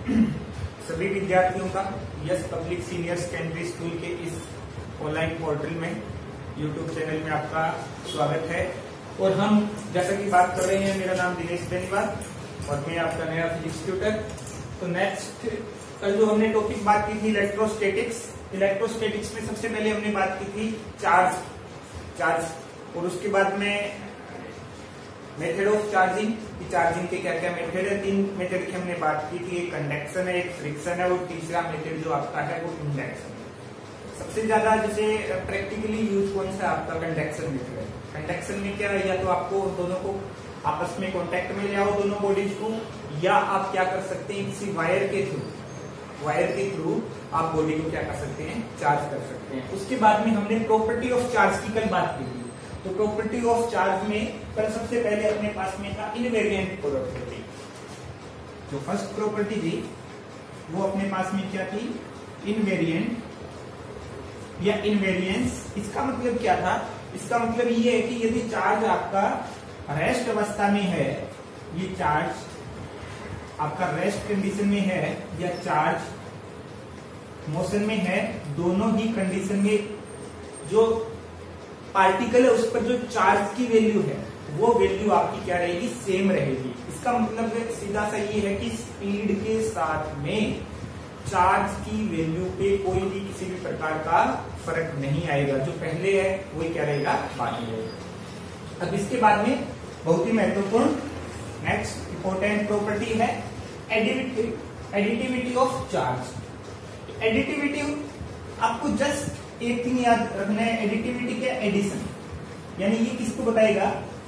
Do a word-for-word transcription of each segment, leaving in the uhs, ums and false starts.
सभी विद्यार्थियों का yes public senior secondary school के इस ऑनलाइन पोर्टल में यूट्यूब चैनल में आपका स्वागत है। और हम जैसा कि बात कर रहे हैं, मेरा नाम दिनेश बेनीवाल और मैं आपका नया फिजिक्स ट्यूटर। तो नेक्स्ट कल जो हमने टॉपिक बात की थी इलेक्ट्रोस्टैटिक्स, इलेक्ट्रोस्टैटिक्स में सबसे पहले हमने बात की थी चार्ज चार्ज और उसके बाद में मेथड ऑफ चार्जिंग की चार्जिंग के क्या क्या मेथड है। तीन मेथड की हमने बात की थी, एक कंडक्शन है, एक फ्रिक्शन है और तीसरा मेथड जो आपका है वो इंडक्शन है। सबसे ज्यादा जैसे प्रैक्टिकली यूज कौन सा आपका कंडक्शन मेथड है। कंडक्शन में क्या है, या तो आपको दोनों को आपस में कॉन्टेक्ट में ले आओ दोनों बॉडीज को, या आप क्या कर सकते हैं किसी वायर के थ्रू वायर के थ्रू आप बॉडी को क्या कर सकते हैं, चार्ज कर सकते हैं। उसके बाद में हमने प्रॉपर्टी ऑफ चार्ज की कल बात की थी। तो प्रॉपर्टी ऑफ चार्ज में कल सबसे पहले अपने पास में था इनवेरिएंट प्रॉपर्टी। जो फर्स्ट प्रॉपर्टी थी वो अपने पास में क्या थी, इनवेरिएंट या इनवेरिएंस। इसका मतलब क्या था, इसका मतलब ये है कि यदि चार्ज आपका रेस्ट अवस्था में है, ये चार्ज आपका रेस्ट कंडीशन में है या चार्ज मोशन में है, दोनों ही कंडीशन में जो पार्टिकल है उस पर जो चार्ज की वैल्यू है वो वैल्यू आपकी क्या रहेगी, सेम रहेगी। इसका मतलब सीधा सा ये है कि स्पीड के साथ में चार्ज की वैल्यू पे कोई भी किसी भी प्रकार का फर्क नहीं आएगा। जो पहले है वही क्या रहेगा, बाकी रहेगा। अब इसके बाद में बहुत ही महत्वपूर्ण नेक्स्ट इंपॉर्टेंट प्रॉपर्टी है एडिटिविटी ऑफ चार्ज। एडिटिविटी आपको जस्ट एक थिंग याद रखना है, एडिटिविटी क्या, एडिशन, यानी ये किसको बताएगा,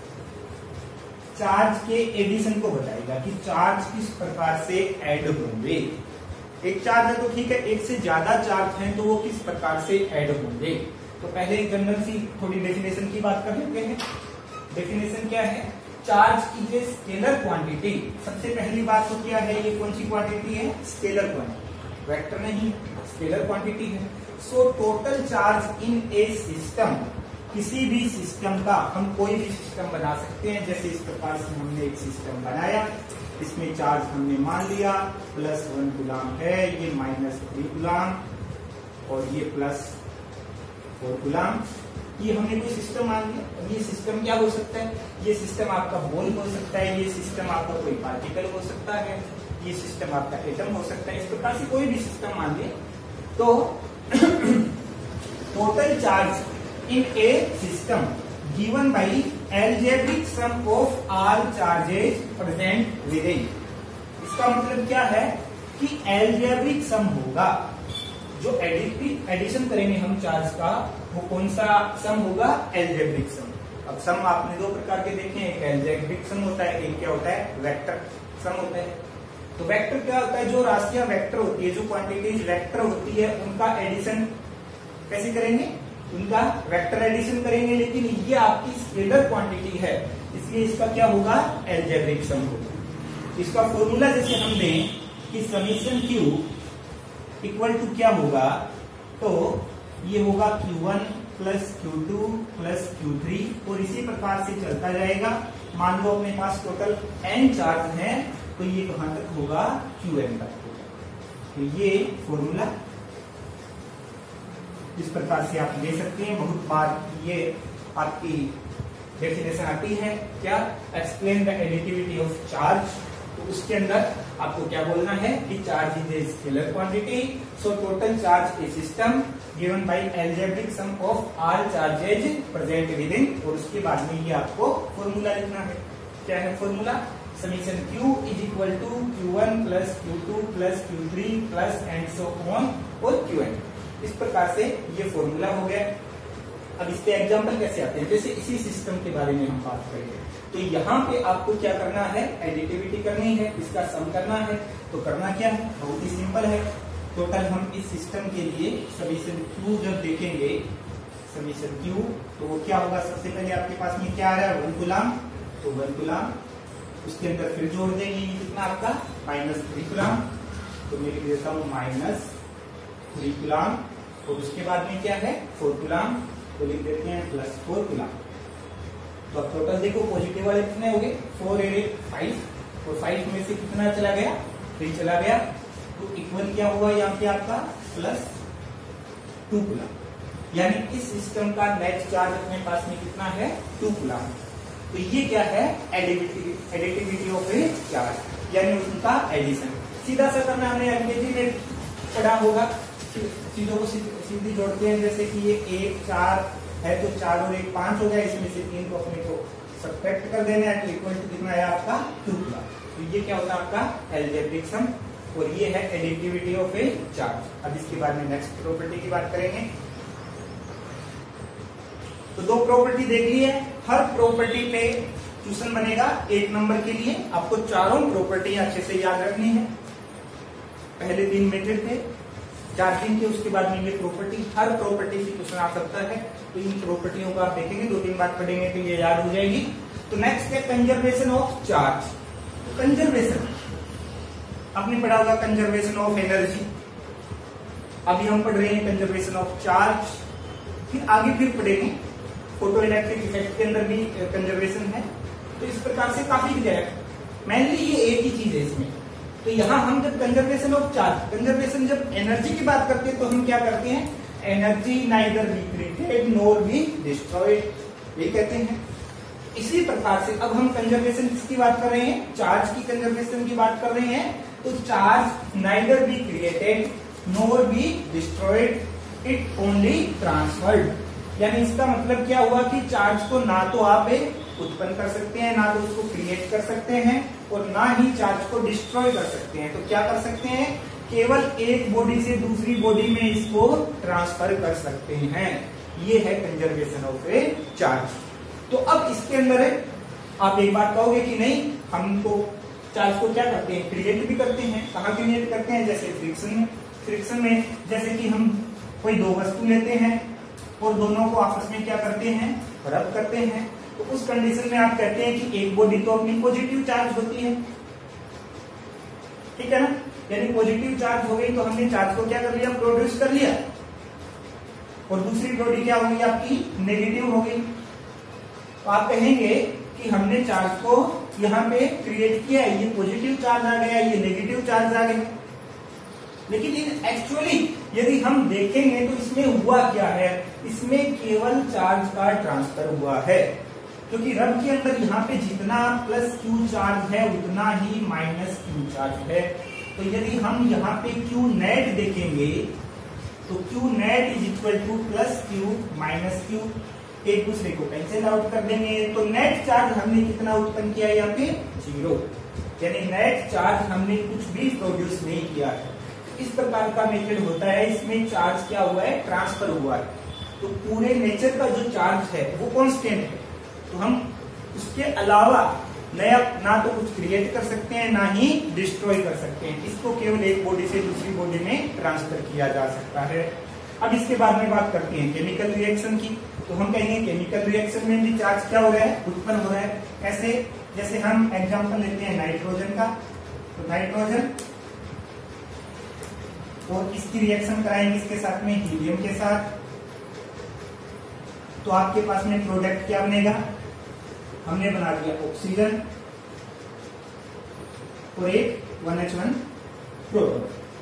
चार्ज के एडिशन को बताएगा कि चार्ज किस प्रकार से ऐड होंगे। एक चार्ज है तो ठीक है, एक से ज्यादा चार्ज है तो वो किस प्रकार से ऐड होंगे। तो पहले एक जनरल सी थोड़ी डेफिनेशन की बात कर लेते हैं। डेफिनेशन क्या है, चार्ज की स्केलर क्वांटिटी। सबसे पहली बात तो क्या है, ये कौन सी क्वांटिटी है, स्केलर क्वांटिटी, वेक्टर नहीं, स्केलर क्वांटिटी है। So total charge in a system, किसी भी सिस्टम का हम कोई भी सिस्टम बना सकते हैं। जैसे इस प्रकार से हमने एक सिस्टम बनाया, इसमें चार्ज हमने मान लिया प्लस वन गुलाम है, ये माइनस थ्री गुलाम और ये प्लस फोर गुलाम। ये हमने कोई सिस्टम मान लिया। ये सिस्टम क्या हो सकता है, ये सिस्टम आपका बॉल हो सकता है, ये सिस्टम आपका कोई पार्टिकल हो सकता है, ये सिस्टम आपका एटम हो सकता है। इस प्रकार से कोई भी सिस्टम मान लिया तो total charge in a system given by algebraic sum of all charges present within. इसका मतलब क्या है कि एल्जेब्रिक सम होगा, जो एडिटिव एडिशन करेंगे हम चार्ज का, वो कौन सा सम होगा, एल्जेब्रिक सम। अब सम आपने दो प्रकार के देखे हैं, एक एल्जेब्रिक सम होता है, एक क्या होता है, वेक्टर सम होता है। तो वेक्टर क्या होता है, जो राशियां वेक्टर होती है, जो क्वांटिटीज वेक्टर होती है, उनका एडिशन कैसे करेंगे, उनका वेक्टर एडिशन करेंगे। लेकिन ये आपकी स्केलर क्वांटिटी है, इसलिए इसका क्या होगा, एल्जेब्रिक सम होगा। इसका फॉर्मूला जैसे हम दें कि समीशन क्यू इक्वल टू क्या होगा, तो ये होगा Q one plus Q two plus Q three और इसी प्रकार से चलता जाएगा। मान लो अपने पास टोटल एन चार्ज है तो ये कहां तक होगा, क्यू एन तक होगा। तो ये फॉर्मूला इस प्रकार से आप ले सकते हैं। बहुत बार ये आपकी डेफिनेशन आती है, क्या, explain the additivity of charge. तो उसके अंदर आपको क्या बोलना है कि charge is a scalar quantity, so total charge a system given by algebraic sum of all charges present within. और उसके बाद में ये आपको फॉर्मूला लिखना है। क्या है formula, summation Q is equal to Q one plus Q two plus Q three plus and so on और क्यू एन। इस प्रकार से ये फॉर्मूला हो गया। अब इसके एग्जांपल कैसे आते हैं, जैसे इसी सिस्टम के बारे में हम बात करेंगे। तो यहाँ पे आपको क्या करना है, एडिटिविटी करनी है, इसका सम करना है। तो करना क्या है, बहुत ही सिंपल है। टोटल हम इस सिस्टम के लिए समीशन Q जब देखेंगे, समीशन Q, तो वो क्या होगा, सबसे पहले आपके पास में क्या आ रहा है, वन गुलाम, तो वन गुलाम, उसके अंदर फिर जोड़ देंगे ये कितना आपका, माइनस थ्री गुलाम, तो मैं लिख देता हूँ माइनस थ्री गुलाम। और उसके बाद में क्या है, फोर गुलाम, तो लिख देते हैं प्लस फोर गुलाम। तो अब टोटल देखो पॉजिटिव वाले कितने हो गए, फोर एट फाइव, और फाइव में से कितना चला गया, थ्री चला गया, तो इक्वल क्या हुआ यहाँ पे आपका प्लस टू कूलम। यानी इस सिस्टम का नेट चार्ज अपने पास में कितना है, टू कूलम। तो ये क्या है, additivity additivity of a charge, यानी उनका एडिशन। सीधा सा करना हमने एलकेजी में पढ़ा होगा, चीजों को सीधी जोड़ते हैं, जैसे कि ये एक चार है तो चार और एक पांच हो गया, इसमें से तीन को अपने को सब्ट्रैक्ट कर देना है तो इक्वल टू कितना है आपका टू कूलम। तो ये क्या होता है आपका एल्जेब्रिक सम, और ये है एडिटिविटी ऑफ ए चार्ज। अब इसके बाद में नेक्स्ट प्रॉपर्टी की बात करेंगे। तो दो प्रॉपर्टी देख ली है, हर प्रॉपर्टी पे क्वेश्चन बनेगा एक नंबर के लिए। आपको चारों प्रॉपर्टी अच्छे से याद रखनी है। पहले तीन मेथड थे, चार दिन के, उसके बाद में ये प्रॉपर्टी, हर प्रॉपर्टी से क्वेश्चन आ सकता है। तो इन प्रॉपर्टियों को आप देखेंगे, दो तीन बार पढ़ेंगे तो ये याद हो जाएगी। तो नेक्स्ट है कंजर्वेशन ऑफ चार्ज। कंजर्वेशन आपने पढ़ा होगा, कंजर्वेशन ऑफ एनर्जी। अभी हम पढ़ रहे हैं कंजर्वेशन ऑफ चार्ज, फिर आगे फिर पढ़ेंगे फोटो इलेक्ट्रिक इफेक्ट के अंदर भी कंजर्वेशन है। तो इस प्रकार से काफी जगह, मेनली ये एक ही चीज है इसमें। तो यहाँ हम जब कंजर्वेशन ऑफ चार्ज, कंजर्वेशन जब एनर्जी की बात करते हैं तो हम क्या करते हैं, energy neither be created nor be destroyed, ये कहते हैं। इसी प्रकार से अब हम कंजर्वेशन किसकी बात कर रहे हैं, चार्ज की कंजर्वेशन की बात कर रहे हैं। तो charge neither be created nor be destroyed, it only transferred. यानी इसका मतलब क्या हुआ कि चार्ज को ना तो आप उत्पन्न कर सकते हैं, ना तो उसको क्रिएट कर सकते हैं, और ना ही चार्ज को डिस्ट्रॉय कर सकते हैं। तो क्या कर सकते हैं, केवल एक बॉडी से दूसरी बॉडी में इसको ट्रांसफर कर सकते हैं। ये है कंजर्वेशन ऑफ ए चार्ज। तो अब इसके अंदर है, आप एक बात कहोगे कि नहीं, हमको चार्ज को क्या करते हैं, क्रिएट भी करते हैं। कहाँ क्रिएट करते हैं, जैसे फ्रिक्शन में। फ्रिक्शन में जैसे कि हम कोई दो वस्तु लेते हैं और दोनों को आपस में क्या करते हैं, रब करते हैं। तो उस कंडीशन में आप कहते हैं कि एक बॉडी तो अपनी पॉजिटिव चार्ज होती है, ठीक है ना। यानी पॉजिटिव चार्ज हो गई तो हमने चार्ज को क्या कर लिया, प्रोड्यूस कर लिया, और दूसरी बॉडी क्या हो गई आपकी, नेगेटिव हो गई। तो आप कहेंगे कि हमने चार्ज को यहाँ पे क्रिएट किया, ये पॉजिटिव चार्ज आ गया, ये नेगेटिव चार्ज आ गया। लेकिन इन एक्चुअली यदि हम देखेंगे तो इसमें हुआ क्या है, इसमें केवल चार्ज का ट्रांसफर हुआ है। क्योंकि रब के अंदर यहाँ पे जितना प्लस क्यू चार्ज है उतना ही माइनस क्यू चार्ज है। तो यदि हम यहाँ पे क्यू नेट देखेंगे तो Q net is equal to plus Q minus Q, एक दूसरे को कैंसिल आउट कर देंगे। तो नेट चार्ज हमने कितना उत्पन्न किया, यहाँ पे जीरो, यानी नेट चार्ज हमने कुछ भी प्रोड्यूस नहीं किया है। इस प्रकार का मेथड होता है, इसमें चार्ज क्या हुआ है, ट्रांसफर हुआ है। तो पूरे नेचर का जो चार्ज है वो कांस्टेंट है। तो हम उसके अलावा नया ना तो कुछ क्रिएट कर सकते हैं, ना ही डिस्ट्रॉय कर सकते हैं। इसको केवल एक बॉडी से दूसरी बॉडी में ट्रांसफर किया जा सकता है। अब इसके बाद में बात करते हैं केमिकल रिएक्शन की। तो हम कहेंगे केमिकल रिएक्शन में भी चार्ज क्या हो रहा है, उत्पन्न हो रहा है। कैसे, जैसे हम एग्जाम्पल लेते हैं नाइट्रोजन का। तो नाइट्रोजन और इसकी रिएक्शन कराएंगे इसके साथ में हीलियम के साथ, तो आपके पास में प्रोडक्ट क्या बनेगा, हमने बना दिया ऑक्सीजन और एक वन एच वन प्रोटॉन।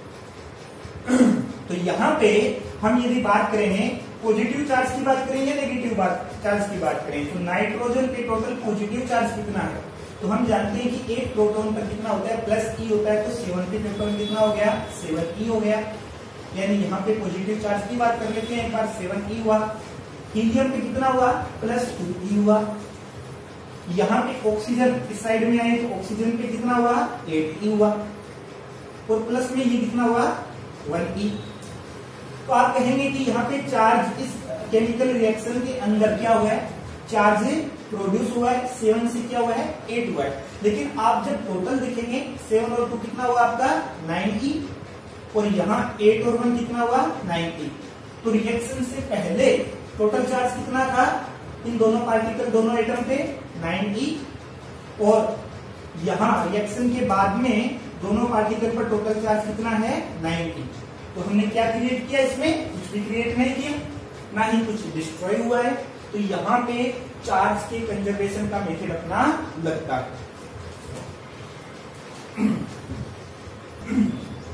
तो यहां पे हम यदि बात करेंगे पॉजिटिव चार्ज की बात करें या नेगेटिव चार्ज की बात करें, तो नाइट्रोजन पे टोटल पॉजिटिव चार्ज कितना है, तो हम जानते हैं कि एक प्रोटॉन पर कितना होता है, प्लस ई होता है। तो सेवन पे प्रोटॉन कितना हो गया, सेवन ई हो गया। यानी यहाँ पे पॉजिटिव चार्ज की बात कर लेते हैं एक बार, सेवन ई हुआ। हीलियम पे कितना हुआ, प्लस टू ई हुआ। यहाँ पे ऑक्सीजन इस साइड में आए तो ऑक्सीजन पे कितना हुआ, एट ई हुआ, और प्लस में ये कितना हुआ, वन ई। तो आप कहेंगे कि यहाँ पे चार्ज इस केमिकल रिएक्शन के अंदर क्या हुआ है, चार्ज प्रोड्यूस हुआ है, सेवन से क्या हुआ है, एट हुआ है। लेकिन आप जब टोटल देखेंगे सेवन और टू कितना हुआ आपका, नाइन ई, और यहाँ एट और वन कितना हुआ, नाइन ई। तो रिएक्शन से पहले टोटल चार्ज कितना था इन दोनों पार्टिकल, दोनों एटम पे, नाइन ई, और यहाँ रिएक्शन के बाद में दोनों पार्टिकल पर टोटल चार्ज कितना है, नाइन ई। तो हमने क्या क्रिएट किया, इसमें कुछ भी क्रिएट नहीं किया, ना ही कुछ डिस्ट्रॉय हुआ है। तो यहाँ पे चार्ज के कंजर्वेशन का मेथड अपना लगता है।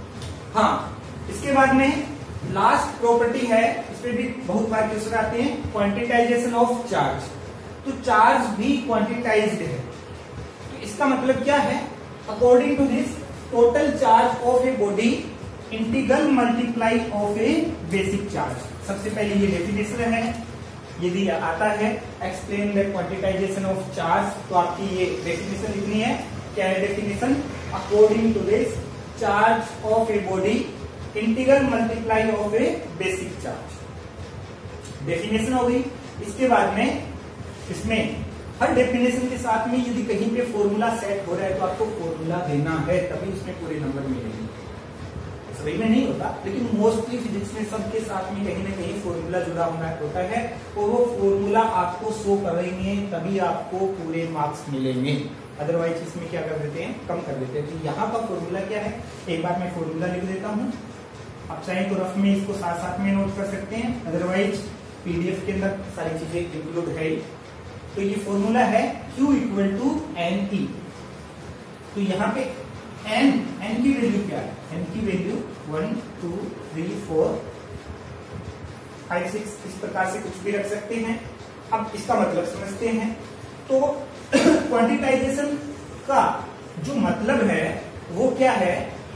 हाँ, इसके बाद में लास्ट प्रॉपर्टी है, इसमें भी बहुत बार क्वेश्चन आते हैं, क्वांटिटाइजेशन ऑफ चार्ज। तो चार्ज भी क्वांटिटाइज्ड है, तो इसका मतलब क्या है, according to this total charge of a body integral multiply of a basic charge. सबसे पहले ये डेफिनेशन है, यदि आता है explain the quantization of charge, तो आपकी ये डेफिनेशन लिखनी है। क्या है definition, according to this charge of a body integral multiply of a basic charge, definition हो गई। इसके बाद में इसमें हर डेफिनेशन के साथ में यदि कहीं पे फॉर्मूला सेट हो रहा है तो आपको फॉर्मूला देना है, तभी उसमें पूरे नंबर मिलेंगे। सभी में नहीं होता, लेकिन मोस्टली फिजिक्स में सबके साथ में कहीं ना कहीं फॉर्मूला जुड़ा होना होता है, और वो फॉर्मूला आपको शो करेंगे तभी आपको पूरे मार्क्स मिलेंगे, अदरवाइज इसमें क्या कर देते हैं, कम कर देते हैं। तो यहाँ का फॉर्मूला क्या है, एक बार मैं फॉर्मूला लिख देता हूँ, आप चाहें तो रफ में इसको साथ साथ में नोट कर सकते हैं, अदरवाइज पीडीएफ के अंदर सारी चीजें इंक्लूड है। तो ये फॉर्मूला है Q equal to N E. तो यहाँ पे n n की वैल्यू क्या है, n की value one two three four five six इस प्रकार से कुछ भी रख सकते हैं। अब इसका मतलब समझते हैं। तो क्वांटिटाइजेशन का जो मतलब है वो क्या है,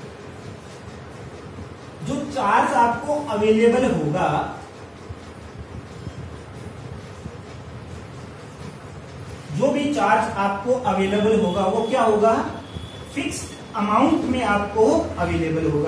जो चार्ज आपको अवेलेबल होगा, जो भी चार्ज आपको अवेलेबल होगा वो क्या होगा, फिक्स्ड अमाउंट में आपको अवेलेबल होगा,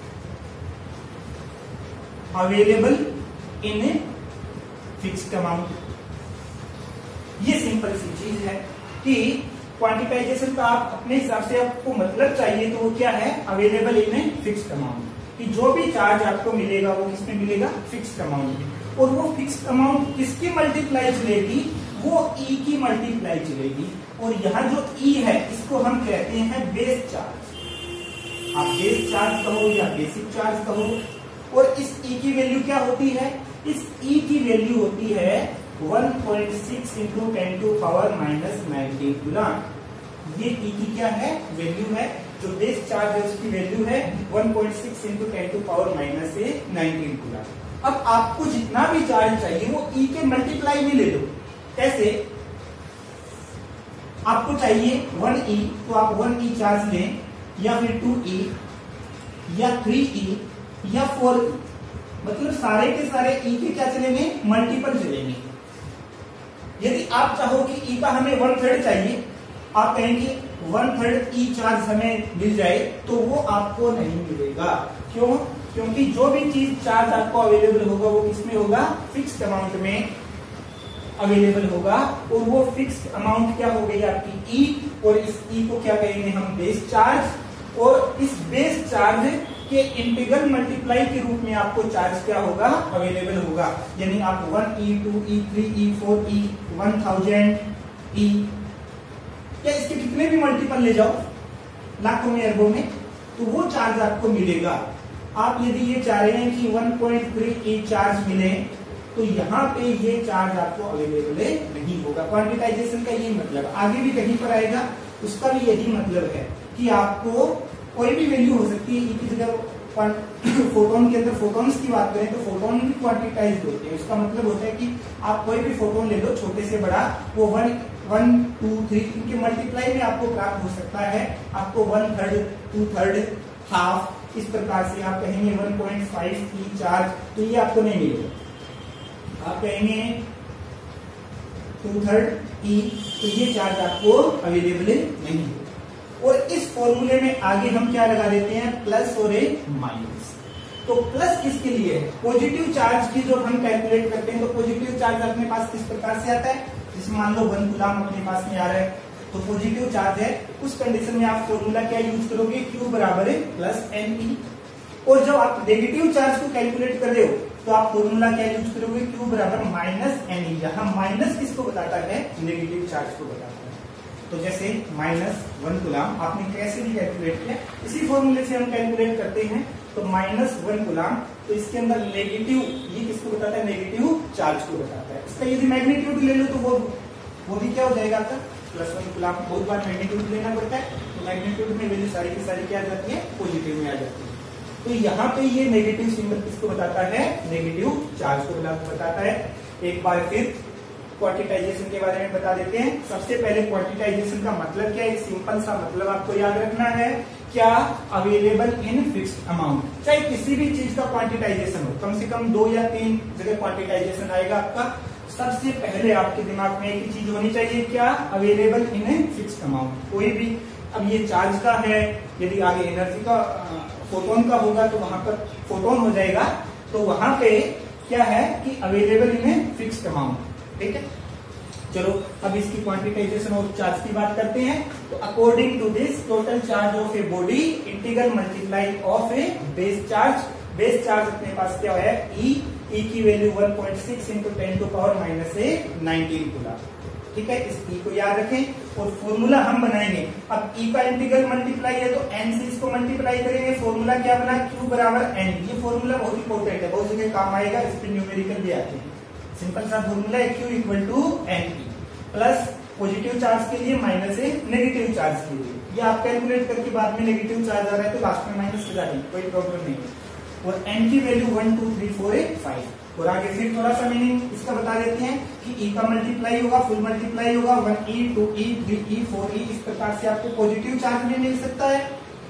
available in a fixed amount. ये सिंपल सी चीज है कि क्वांटिटाइजेशन का आप अपने हिसाब से आपको मतलब चाहिए तो वो क्या है, available in a fixed amount, कि जो भी चार्ज आपको मिलेगा वो किसमें मिलेगा, फिक्स्ड अमाउंट में। और वो फिक्स्ड अमाउंट किसकी मल्टीप्लाई चलेगी, वो ई की मल्टीप्लाई चलेगी। और यहाँ जो ई है इसको हम कहते हैं बेस चार्ज, आप बेस चार्ज कहो या बेसिक चार्ज कहो। और इस ई की वैल्यू क्या होती है, इस ई की वैल्यू होती है one point six into ten to power minus nineteen coulomb. ये ई की क्या है, वैल्यू है। जो बेस चार्ज है उसकी वैल्यू है one point six into ten to power minus nineteen coulomb. अब आपको जितना भी चार्ज चाहिए वो ई के मल्टीप्लाई में ले लो। कैसे, आपको चाहिए वन ई तो आप वन ई चार्ज लें, या फिर टू ई या थ्री ई या फोर ई, मतलब सारे के सारे ई के क्या चलेंगे, मल्टीपल चलेंगे। यदि आप चाहो कि ई का हमें वन थर्ड चाहिए, आप कहेंगे वन थर्ड ई चार्ज हमें मिल जाए, तो वो आपको नहीं मिलेगा। क्यों, क्योंकि जो भी चीज चार्ज आपको अवेलेबल होगा वो किसमें होगा, फिक्स्ड अमाउंट में अवेलेबल होगा। और वो फिक्स्ड अमाउंट क्या हो गई आपकी ई, और इस ई को क्या कहेंगे हम, बेस चार्ज। और इस बेस चार्ज के इंटीग्रल मल्टीप्लाई के रूप में आपको चार्ज क्या होगा, अवेलेबल होगा। यानी आप one E, two E, three E, four E, one thousand E, या इसके कितने भी मल्टीपल ले जाओ, लाखों में अरबों में, तो वो चार्ज आपको मिलेगा। आप यदि ये चाह रहे हैं कि one point three E charge मिले, तो यहाँ पे ये चार्ज आपको अवेलेबल नहीं होगा। क्वांटिटाइजेशन का ये मतलब, आगे भी कहीं पर आएगा उसका भी यही मतलब है कि आपको कोई भी वैल्यू हो सकती है। ई की जगह फोटोन के अंदर फोटोन्स की बात करें तो फोटोन भी क्वांटिटाइज होते हैं। उसका मतलब होता है कि आप कोई भी फोटोन ले लो, छोटे से बड़ा, वो वन वन टू थ्री इनके मल्टीप्लाई में आपको प्राप्त हो सकता है। आपको one third, two third, half, इस प्रकार से आप कहेंगे one point five E charge, तो ये आपको नहीं मिलेगा। आप कहेंगे टू थर्ड ई, तो ये चार्ज आपको अवेलेबल नहीं है। और इस फॉर्मूले में आगे हम क्या लगा देते हैं, प्लस और ए माइनस। तो प्लस किसके लिए है, पॉजिटिव चार्ज की जो हम कैलकुलेट करते हैं, तो पॉजिटिव चार्ज अपने पास किस प्रकार से आता है, जिसमें मान लो वन कूलम अपने पास में आ रहा है, तो पॉजिटिव चार्ज है, उस कंडीशन में आप फॉर्मूला क्या यूज करोगे, क्यू बराबर है प्लस एन ई। और जब आप नेगेटिव चार्ज को कैलकुलेट कर रहे हो तो आप फॉर्मूला क्या यूज करोगे, क्यू बराबर माइनस एन ई। यहाँ माइनस किसको बताता है, नेगेटिव चार्ज को बताता है। तो जैसे माइनस वन कूलम आपने कैसे भी कैलकुलेट किया, इसी फॉर्मूले से हम कैलकुलेट करते हैं। तो माइनस वन कूलम, तो इसके अंदर नेगेटिव, ये किसको बताता है, नेगेटिव चार्ज को बताता है। इसका यदि मैग्नीट्यूड ले लो तो वो वो भी क्या हो जाएगा आपका, प्लस वन कूलम। बहुत बार मैग्नीट्यूड लेना पड़ता है, तो मैग्नीट्यूड में वैल्यू सारी की सारी क्या आ जाती है, पॉजिटिव में आ जाती है। तो यहाँ पे ये नेगेटिव सिंबल किसको बताता है, नेगेटिव चार्ज को बताता है। एक बार फिर क्वांटिटाइजेशन के बारे में बता देते हैं। सबसे पहले क्वांटिटाइजेशन का मतलब क्या है, एक सिंपल सा मतलब आपको याद रखना है, क्या अवेलेबल इन फिक्स्ड अमाउंट। चाहे किसी भी चीज का क्वांटिटाइजेशन हो, कम से कम दो या तीन जगह क्वांटिटाइजेशन आएगा आपका। सबसे पहले आपके दिमाग में एक ही चीज होनी चाहिए, क्या अवेलेबल इन फिक्स्ड अमाउंट। कोई भी, अब ये चार्ज का है, यदि आगे एनर्जी का फोटोन का होगा तो वहां पर फोटोन हो जाएगा, तो वहां पे क्या है कि अवेलेबल इन फिक्स्ड अमाउंट। ठीक है, चलो अब इसकी क्वांटिटाइजेशन और चार्ज की बात करते हैं। तो according to this total charge of a body integral multiply of a base charge. Base charge अपने पास क्या है, ई ई की value one point six into ten to power minus a nineteen coulomb. ठीक है, इस ई को याद रखें और फॉर्मूला हम बनाएंगे। अब ई का इंटीग्रल मल्टीप्लाई है तो एन से इसको मल्टीप्लाई करेंगे। फॉर्मूला क्या बना, क्यू बराबर एन। ये फॉर्मूला बहुत इंपॉर्टेंट है, बहुत जगह काम आएगा, इस पे न्यूमेरिकल भी आते हैं। सिंपल सा फॉर्मूला है, Q equal to N E plus positive charge के लिए माइनस ए नेगेटिव चार्ज के लिए। ये आप कैलकुलेट करके बाद में नेगेटिव चार्ज आ रहा है तो लास्ट में माइनस लगा देंगे, कोई प्रॉब्लम नहीं है। और एन की value one two three four eight five. और आगे फिर थोड़ा सा मीनिंग इसका बता देते हैं कि ई का मल्टीप्लाई होगा, फुल मल्टीप्लाई होगा, one E two E three E four E, इस प्रकार से आपको पॉजिटिव चार्ज भी मिल सकता है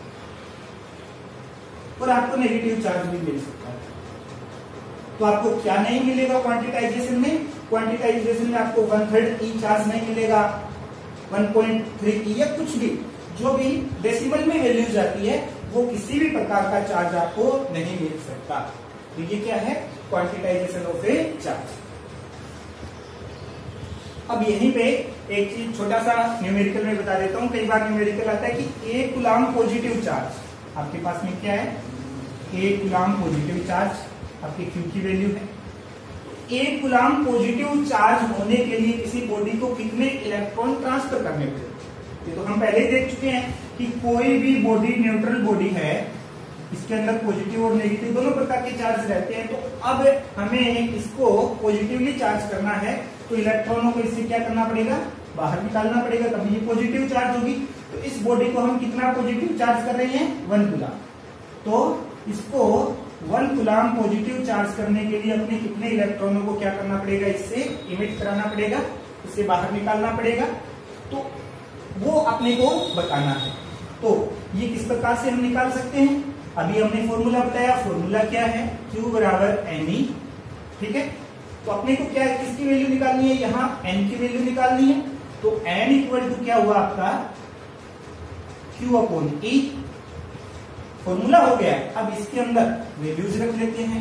और आपको नेगेटिव चार्ज भी मिल सकता है। तो आपको क्या नहीं मिलेगा क्वांटिटाइजेशन में, क्वांटिटाइजेशन में आपको वन थर्ड ई चार्ज नहीं मिलेगा, वन पॉइंट थ्री ई या कुछ भी, जो भी डेसिमल में वैल्यू जाती है वो किसी भी प्रकार का चार्ज आपको नहीं मिल सकता। तो ये क्या है, क्वांटिटाइजेशन ऑफ ए चार्ज। अब यहीं पे एक चीज छोटा सा न्यूमेरिकल में बता देता हूं। कई बार न्यूमेरिकल आता है कि एक कूलम पॉजिटिव चार्ज, आपके पास में क्या है, एक कूलम पॉजिटिव चार्ज आपकी क्यू की वैल्यू है। एक कूलम पॉजिटिव चार्ज होने के लिए किसी बॉडी को कितने इलेक्ट्रॉन ट्रांसफर करने पड़े, ये तो हम पहले ही देख चुके हैं कि कोई भी बॉडी न्यूट्रल बॉडी है, इसके अंदर पॉजिटिव और नेगेटिव दोनों प्रकार के चार्ज रहते हैं। तो अब हमें इसको पॉजिटिवली चार्ज करना है तो इलेक्ट्रॉनों को इससे क्या करना पड़ेगा, बाहर निकालना पड़ेगा, तभी ये पॉजिटिव चार्ज होगी। तो इस बॉडी को हम कितना पॉजिटिव चार्ज कर रहे हैं, वन कूलम। तो इसको वन कूलम पॉजिटिव चार्ज करने के लिए अपने कितने इलेक्ट्रॉनों को क्या करना पड़ेगा, इससे इमिट कराना पड़ेगा, इससे बाहर निकालना पड़ेगा। तो वो अपने को बताना है। तो ये किस प्रकार से हम निकाल सकते हैं, अभी हमने फॉर्मूला बताया। फॉर्मूला क्या है, Q बराबर एन ई। ठीक है, तो अपने को क्या किसकी वैल्यू निकालनी है, यहाँ n की वैल्यू निकालनी है। तो n इक्वल टू क्या हुआ आपका, Q अपॉन E। फॉर्मूला हो गया। अब इसके अंदर वैल्यूज रख लेते हैं।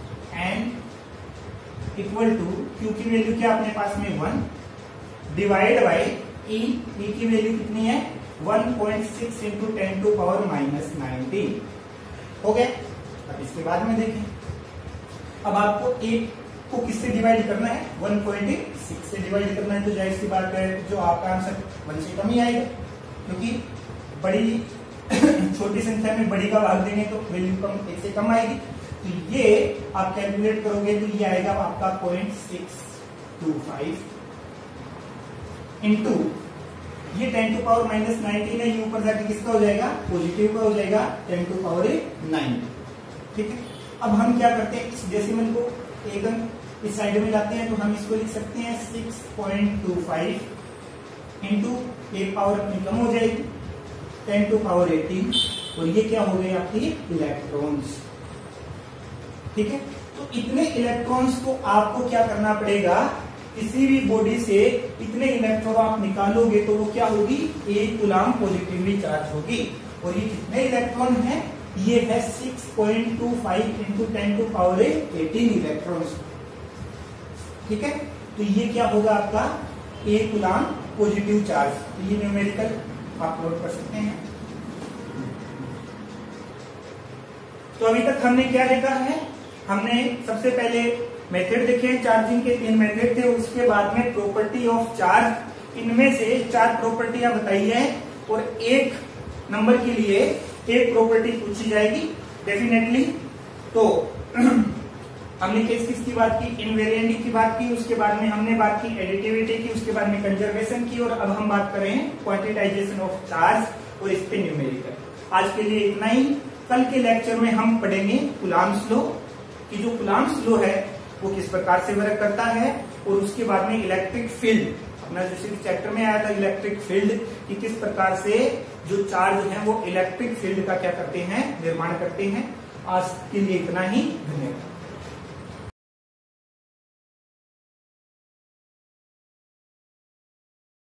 n इक्वल टू Q की वैल्यू क्या अपने पास में one, divide by E। E की वैल्यू कितनी है, one point six into ten to power minus nineteen हो गया। अब इसके बाद में देखें, अब आपको एक को किससे डिवाइड करना है, वन पॉइंट सिक्स से डिवाइड करना है। तो जाहिर सी बात है जो आपका आंसर वन से कम ही आएगा, क्योंकि बड़ी छोटी संख्या में बड़ी का भाग देंगे तो वैल्यू कम, एक से कम आएगी। तो ये आप कैलकुलेट करोगे तो ये आएगा आपका point six two five into ये ten to power minus nineteen है, ये ऊपर जाके किसका हो जाएगा, पॉजिटिव का हो जाएगा, टेन टू पावर नाइन। ठीक है, अब हम क्या करते हैं, इस डेसिमल को एकदम इस साइड में लाते हैं तो हम इसको लिख सकते हैं six point two five into एक पावर अपनी कम हो जाएगी, टेन टू पावर एटीन, और ये क्या हो गए आपकी इलेक्ट्रॉन्स। ठीक है, तो इतने इलेक्ट्रॉन्स को आपको क्या करना पड़ेगा, किसी भी बॉडी से इतने इलेक्ट्रॉन आप निकालोगे तो वो क्या होगी, एक कूलम पॉजिटिवली चार्ज होगी। और ये कितने इलेक्ट्रॉन है, ये है six point two five into ten to power eighteen electrons. ठीक है, तो ये क्या होगा आपका एक कूलम पॉजिटिव चार्ज। तो ये न्यूमेरिकल आप नोट कर सकते हैं। तो अभी तक हमने क्या देखा है, हमने सबसे पहले मेथड देखे, चार्जिंग के तीन मेथड थे, उसके बाद में प्रॉपर्टी ऑफ चार्ज, इनमें से चार प्रॉपर्टियां बताई है और एक नंबर के लिए एक प्रॉपर्टी पूछी जाएगी डेफिनेटली। तो हमने किस किस की बात की, इनवेरिएंट की बात की, उसके बाद में हमने बात की एडिटिविटी की, उसके बाद में कंजर्वेशन की, और अब हम बात कर रहे हैं क्वांटिटाइजेशन ऑफ चार्ज और इस पे न्यूमेरिकल। आज के लिए इतना ही। कल के लेक्चर में हम पढ़ेंगे कूलॉम्स लॉ कि जो कूलॉम्स लॉ है वो किस प्रकार से वर्क करता है, और उसके बाद में इलेक्ट्रिक फील्ड, अपना जैसे चैप्टर में आया था इलेक्ट्रिक फील्ड कि किस प्रकार से जो चार्ज है वो इलेक्ट्रिक फील्ड का क्या करते हैं, निर्माण करते हैं। आज के लिए इतना ही, धन्यवाद।